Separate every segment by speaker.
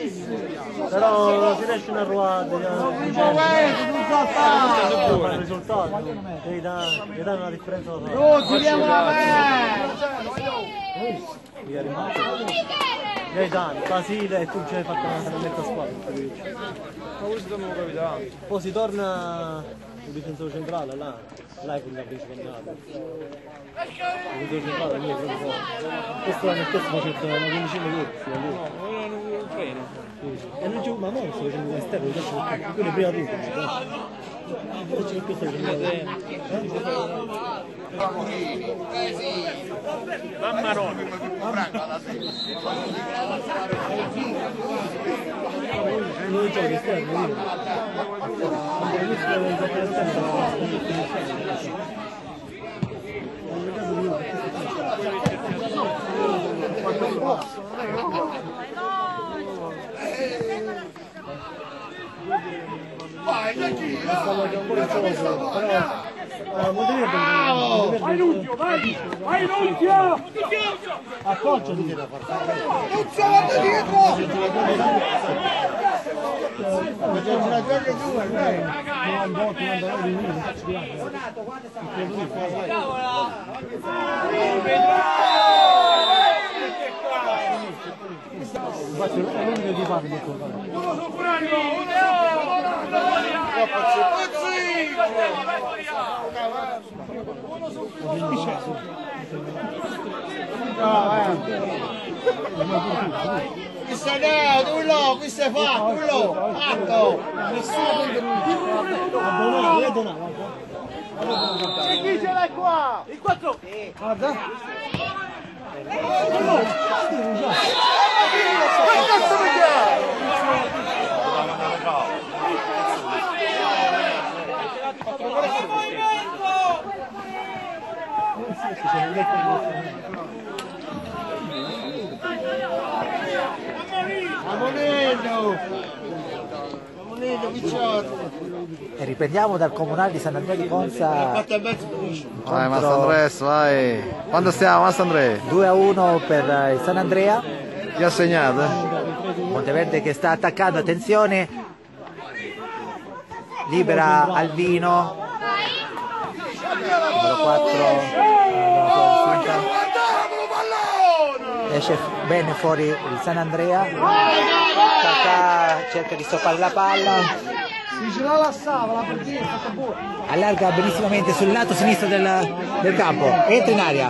Speaker 1: Però non si riesce a ruotare, non fa il risultato, devi dare una differenza da fare.
Speaker 2: No, tiriamo la
Speaker 1: Gaetano, Basile e tu ci hai fatto una tremenda squadra. Poi si torna il difensore centrale là è quella principale. Il difensore centrale lì è proprio forte. Questo l'anno scorso faceva una quindicina di euro.
Speaker 3: Non freno.
Speaker 1: E non c'è ma non sto facendo l'esterno, quello è prima tutto. Faccio il questo
Speaker 3: Mamma no.
Speaker 1: non giochi esterno,
Speaker 2: vai, Giacchino!
Speaker 1: Vai Nunzio, vai! Vai Nunzio! Appoggiati!
Speaker 2: Nunzio, guarda dietro!
Speaker 1: Infatti è l'unico che parla.
Speaker 2: Uno sul braccio, questo è quello, questo è fatto, quello, fatto! E chi ce l'hai qua? Il 4!
Speaker 1: Guarda!
Speaker 2: Che cazzo mi
Speaker 4: E riprendiamo dal comunale di Sant'Andrea di Ponza.
Speaker 5: Vai Mastandres, vai. Quando stiamo Mastandrea?
Speaker 4: 2-1 per il Sant'Andrea.
Speaker 5: Chi ha segnato?
Speaker 4: Monteverde che sta attaccando, attenzione. Libera Alvino. Numero 4. Esce bene fuori il Sant'Andrea. Cacà cerca di stoppare la palla. Allarga benissimamente sul lato sinistro del campo. Entra in aria.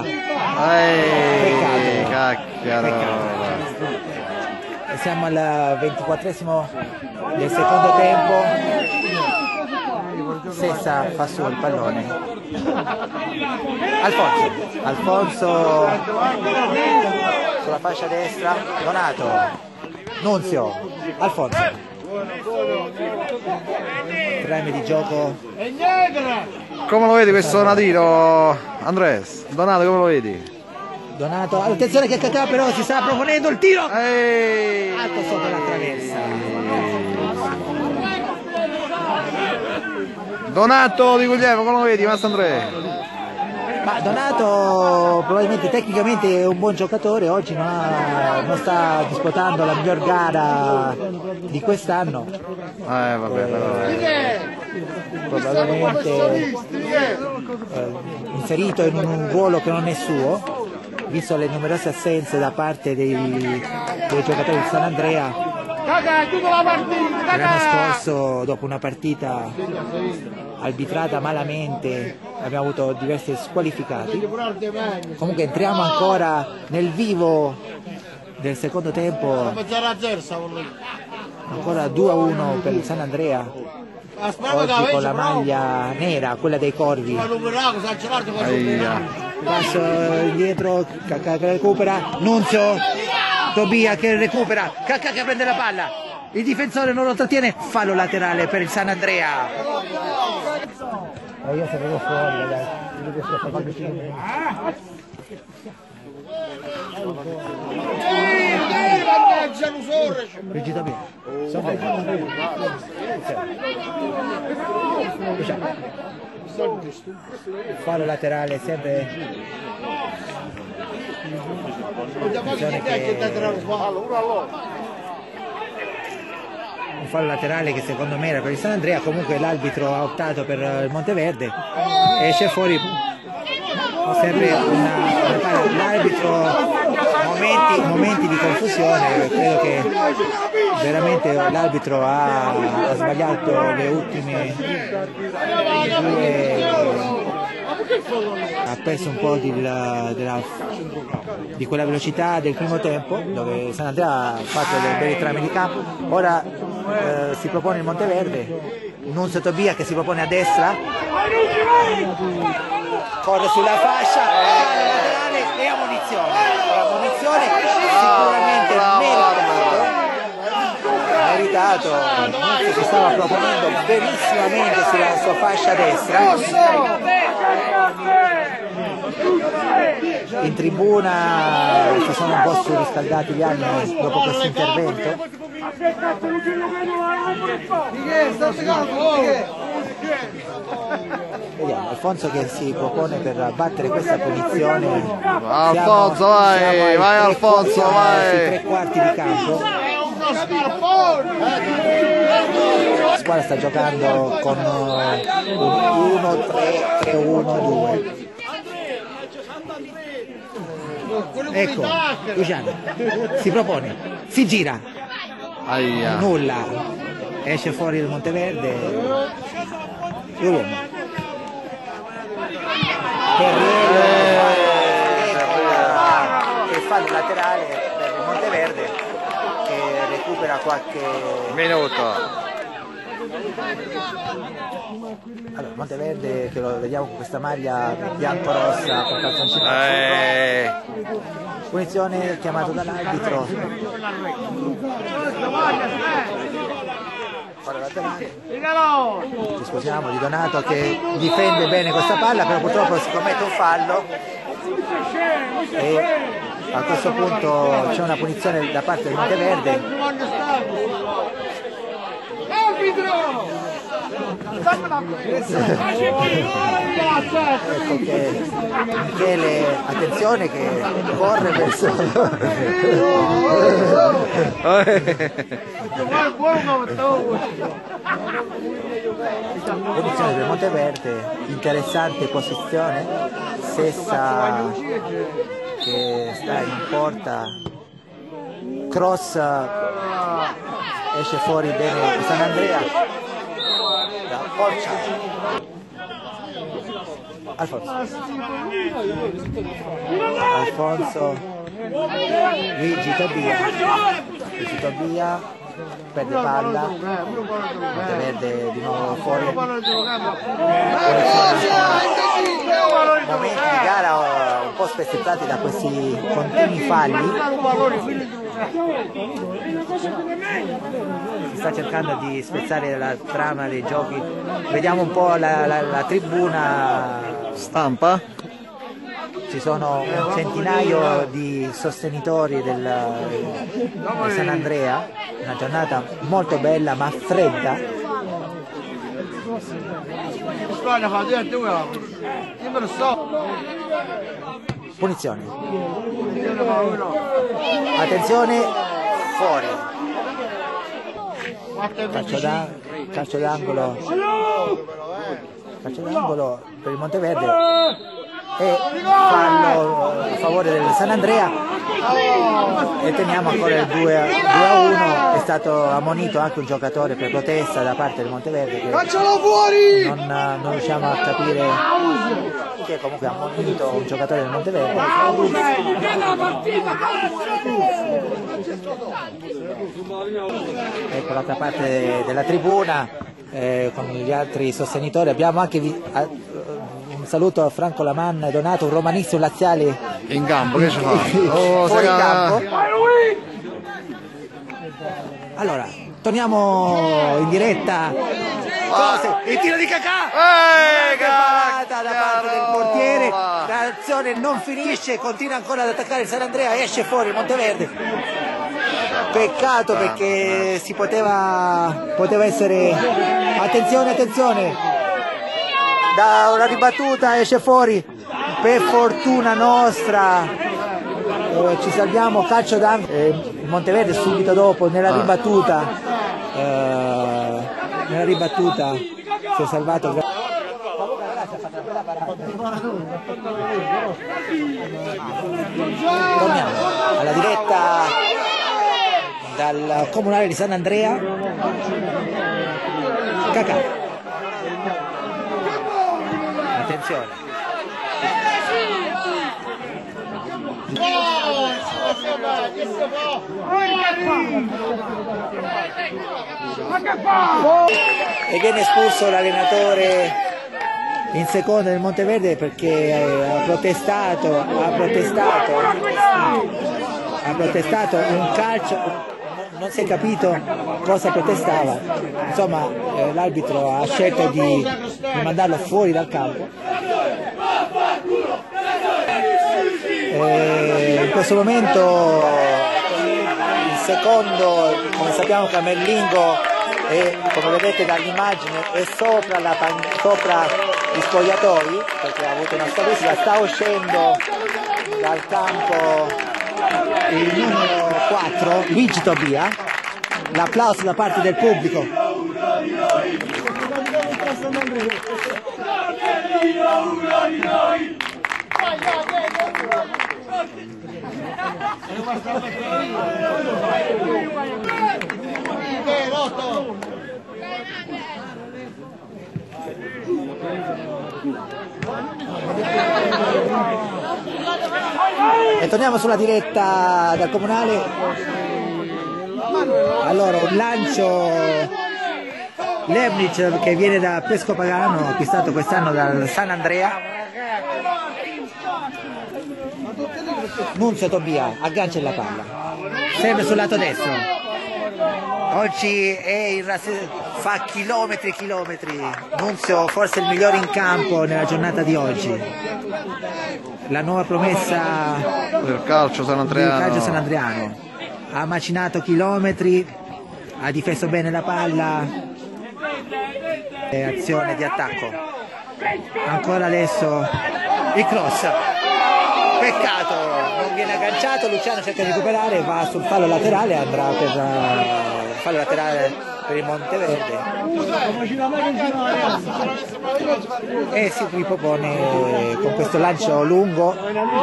Speaker 4: Peccato. Siamo al 24esimo del secondo tempo. Sessa fa su il pallone. Alfonso sulla fascia destra. Donato. Nunzio. Alfonso. 3 anni di gioco.
Speaker 5: Come lo vedi questo Donatino, Andres? Donato, come lo vedi?
Speaker 4: Donato, attenzione che Cacà però si sta proponendo il tiro. Alto sopra la traversa.
Speaker 5: Donato di Guglielmo, come lo vedi, Mastandrea?
Speaker 4: Ma Donato probabilmente tecnicamente è un buon giocatore, oggi non sta disputando la miglior gara di quest'anno.
Speaker 5: Vabbè, però.
Speaker 4: Probabilmente inserito in un ruolo che non è suo, visto le numerose assenze da parte dei giocatori di Sant'Andrea. L'anno scorso, dopo una partita arbitrata malamente, abbiamo avuto diversi squalificati. Comunque entriamo ancora nel vivo del secondo tempo. Ancora 2-1 per il Sant'Andrea. Oggi con la maglia nera, quella dei Corvi. Passo indietro, Cacà che recupera, Nunzio, Tobia che recupera, Cacà che prende la palla, il difensore non lo trattiene, fallo laterale per il Sant'Andrea. Io sapevo fuori, ragazzi. Rigida bene. Fallo laterale sempre. Attenzione che fallo laterale che secondo me era per il San Andrea. Comunque l'arbitro ha optato per il Monteverde e esce fuori sempre una palla. L'arbitro momenti di confusione, credo che veramente l'arbitro ha sbagliato le ultime due, ha perso un po' di quella velocità del primo tempo, dove San Andrea ha fatto dei bei trami di campo. Ora si propone il Monteverde, Nunzio Tobia che si propone a destra, corre sulla fascia, laterale e ammonizione. Sicuramente meritato. Nunzio si stava proponendo benissimamente sulla sua fascia destra. In tribuna si sono un po' surriscaldati gli anni dopo questo intervento. Vediamo Alfonso che si propone per battere questa punizione.
Speaker 5: Alfonso, vai, vai Alfonso, vai!
Speaker 4: Sui 3/4 di campo. La squadra sta giocando con un 1-3-3-1-2. Ecco, Luciano si propone, si gira,
Speaker 5: Aia.
Speaker 4: nulla, esce fuori il Monteverde. Guglielmo. Che fa il laterale per il Monteverde, che recupera qualche
Speaker 5: Minuto.
Speaker 4: Allora, Monteverde che lo vediamo con questa maglia bianco-rossa con calzoncino azzurro. Punizione chiamato dall'arbitro. Ora laterale. Ci scusiamo di Donato che difende bene questa palla, però purtroppo si commette un fallo e a questo punto c'è una punizione da parte del Monteverde. Ecco che Michele, attenzione che corre verso posizione del Monteverde, interessante posizione. Sessa che sta in porta, cross, esce fuori bene San Andrea da Porcia. Alfonso Luigi Tobia perde palla, Monteverde di nuovo fuori. Momenti di gara un po' spezzettati da questi continui falli. Si sta cercando di spezzare la trama dei giochi. Vediamo un po' la tribuna
Speaker 5: Stampa.
Speaker 4: Ci sono un centinaio di sostenitori del San Andrea, una giornata molto bella ma fredda. Punizione. Attenzione, fuori. Calcio d'angolo per il Monteverde e fallo a favore del San Andrea e teniamo ancora il 2-1. È stato ammonito anche un giocatore per protesta da parte del Monteverde che non riusciamo a capire, che comunque ha ammonito un giocatore del Monteverde. Ecco l'altra parte della tribuna con gli altri sostenitori. Abbiamo anche un saluto a Franco Lamanna e Donato, un romanissimo laziale
Speaker 5: In campo, che ci fa?
Speaker 4: fuori campo. Allora, torniamo in diretta. Il tiro di Cacà! Parata da parte del portiere. L'azione non finisce, continua ancora ad attaccare il San Andrea, esce fuori il Monteverde. Peccato perché si poteva essere. Attenzione! Da una ribattuta esce fuori, per fortuna nostra ci salviamo, calcio d'angolo. Il Monteverde subito dopo nella ribattuta nella ribattuta si è salvato. Torniamo alla diretta dal comunale di San Andrea. Cacà, attenzione. E viene espulso l'allenatore in seconda del Monteverde perché ha protestato un calcio, non si è capito cosa protestava, insomma l'arbitro ha scelto di mandarlo fuori dal campo. In questo momento il secondo, come sappiamo, camerlingo, e come vedete dall'immagine è sopra gli spogliatoi perché ha avuto una scaduta, sta uscendo dal campo il numero 4 Luigi Tobia. L'applauso da parte del pubblico. E torniamo sulla diretta dal comunale. Allora, un lancio Lebnic che viene da Pescopagano, acquistato quest'anno dal San Andrea. Nunzio Tobia aggancia la palla, sempre sul lato destro. Oggi è fa chilometri e chilometri. Nunzio forse il migliore in campo nella giornata di oggi. La nuova promessa
Speaker 5: del calcio sanandreano.
Speaker 4: Ha macinato chilometri, ha difeso bene la palla. Azione di attacco. Ancora adesso il cross. Peccato, non viene agganciato. Luciano cerca di recuperare, va sul fallo laterale, andrà per fallo laterale per il Monteverde. E si ripropone con questo lancio lungo.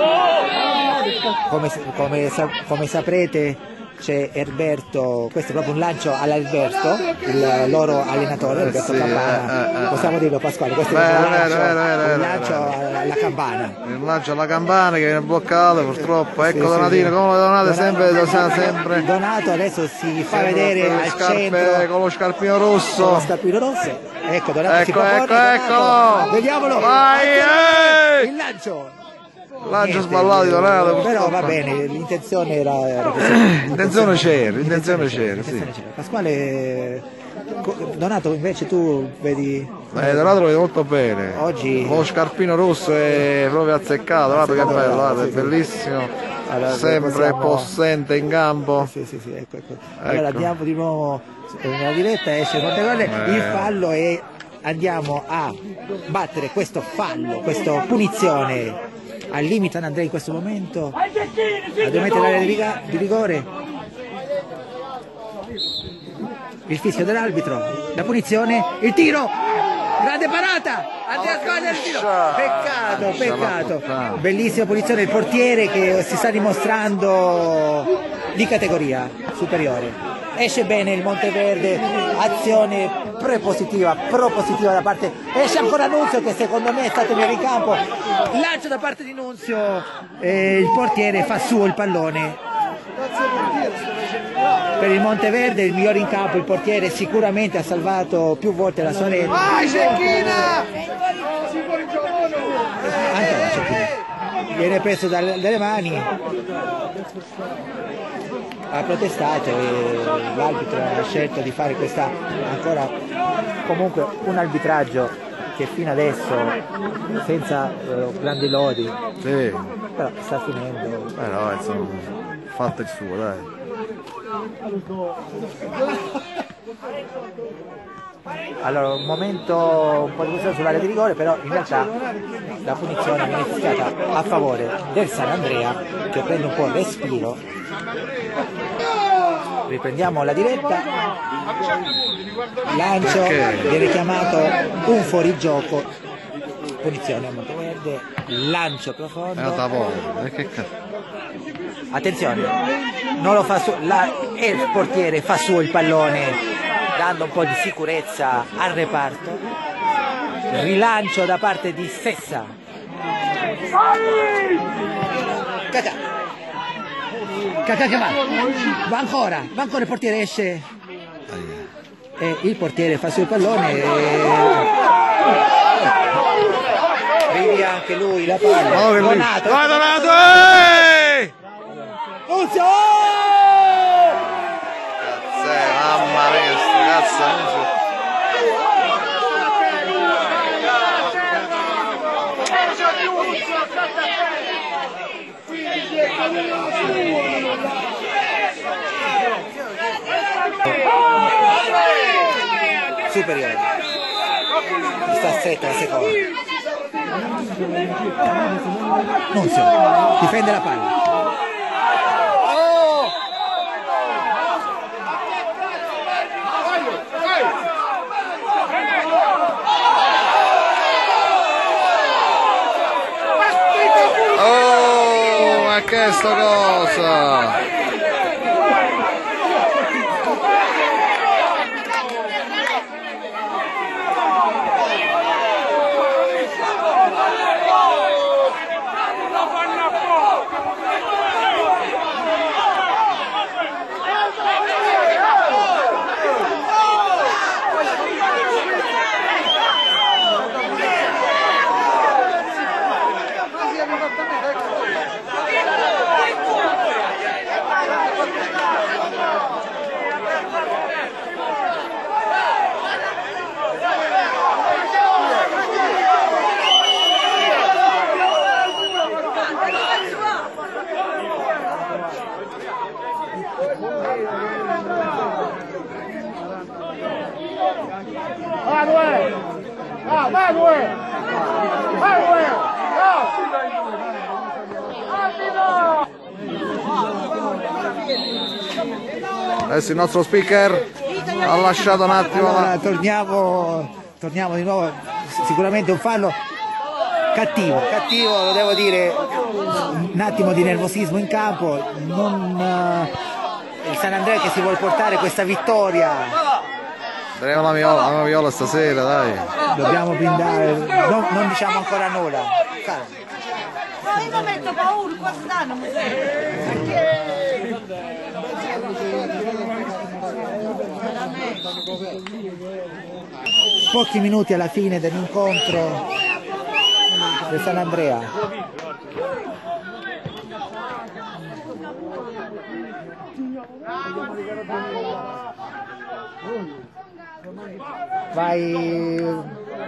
Speaker 4: Come saprete c'è Erberto, questo è proprio un lancio all'Alberto, il loro allenatore, Alberto Campana, possiamo dirlo Pasquale, questo è un lancio alla campana.
Speaker 5: Il lancio alla campana che viene bloccato purtroppo, ecco Donatino, come lo Donato sempre.
Speaker 4: Donato adesso si fa vedere al centro
Speaker 5: con lo scarpino rosso.
Speaker 4: Con lo scarpino rosso, ecco Donato si propone,
Speaker 5: ecco.
Speaker 4: Vediamolo,
Speaker 5: vai,
Speaker 4: il lancio.
Speaker 5: Lancio sballato di Donato,
Speaker 4: però va bene, l'intenzione era
Speaker 5: l'intenzione c'era, sì.
Speaker 4: Pasquale, Donato invece tu vedi
Speaker 5: Donato lo vede molto bene
Speaker 4: oggi,
Speaker 5: lo scarpino rosso è proprio azzeccato, guarda che bello, guarda, è bellissimo. Allora, sempre possente in campo.
Speaker 4: Sì, ecco. Allora andiamo di nuovo nella diretta, esce il Monteverde, il fallo, e andiamo a battere questo fallo, questa punizione al limite San Andrea in questo momento, a 2 metri dall'area di rigore. Il fischio dell'arbitro, la punizione, il tiro, grande parata, Andrea sbaglia il tiro, peccato, bellissima punizione, il portiere che si sta dimostrando di categoria superiore. Esce bene il Monteverde, azione propositiva da parte, esce ancora Nunzio che secondo me è stato nel ricampo, lancio da parte di Nunzio, il portiere fa suo il pallone. Per il Monteverde il migliore in campo, il portiere sicuramente ha salvato più volte la sua rete.
Speaker 2: Vai Cecchina!
Speaker 4: Anche Cecchina viene preso dalle mani, ha protestato e l'arbitro ha scelto di fare questa, ancora comunque un arbitraggio che fino adesso senza grandi lodi,
Speaker 5: sì,
Speaker 4: però sta finendo.
Speaker 5: No, insomma, fatto il suo, dai.
Speaker 4: Allora, un momento un po' di confusione sull'area di rigore, però in realtà la punizione viene fischiata a favore del San Andrea che prende un po' il respiro. Riprendiamo la diretta. Lancio, viene chiamato un fuorigioco. Punizione a Monteverde. Lancio profondo. Attenzione, non lo fa su, il portiere fa su il pallone dando un po' di sicurezza al reparto. Rilancio da parte di Sessa. Cacà che va ancora il portiere esce e il portiere fa su il pallone e via anche lui la palla. Donato! Unzio!
Speaker 5: Mamma mia, sto cazzo.
Speaker 4: Superiore. Sta stretta la seconda. Nunzio difende la palla.
Speaker 5: Oh, ma che è sta cosa? Adesso il nostro speaker ha lasciato un attimo.
Speaker 4: Allora, torniamo di nuovo. Sicuramente un fallo cattivo, lo devo dire. Un attimo di nervosismo in campo. Il San Andrea che si vuole portare questa vittoria.
Speaker 5: Daremo la viola stasera, dai.
Speaker 4: Dobbiamo blindare. Non diciamo ancora nulla.
Speaker 6: No, io mi metto paura quest'anno.
Speaker 4: Pochi minuti alla fine dell'incontro del San Andrea. Vai.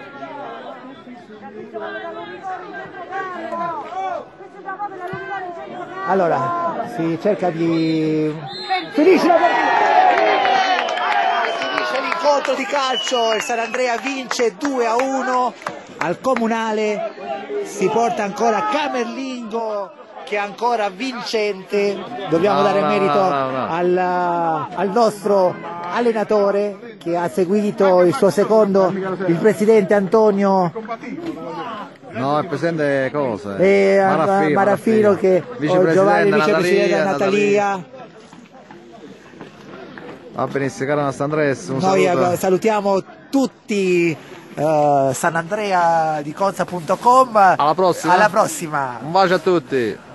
Speaker 4: Allora, si cerca di... Finisce la partita! Finisce l'incontro di calcio, il San Andrea vince 2-1 al Comunale, si porta ancora Camerlingo che è ancora vincente. Dobbiamo dare merito al nostro allenatore che ha seguito il suo secondo, il presidente Antonio.
Speaker 5: No, il presidente cosa?
Speaker 4: Maraffino che Giovanni vicepresidente Natalia.
Speaker 5: Va benissimo, caro nostro Andres.
Speaker 4: Noi salutiamo tutti sanandrea di Conza.com.
Speaker 5: Alla prossima.
Speaker 4: Alla prossima.
Speaker 5: Un bacio a tutti.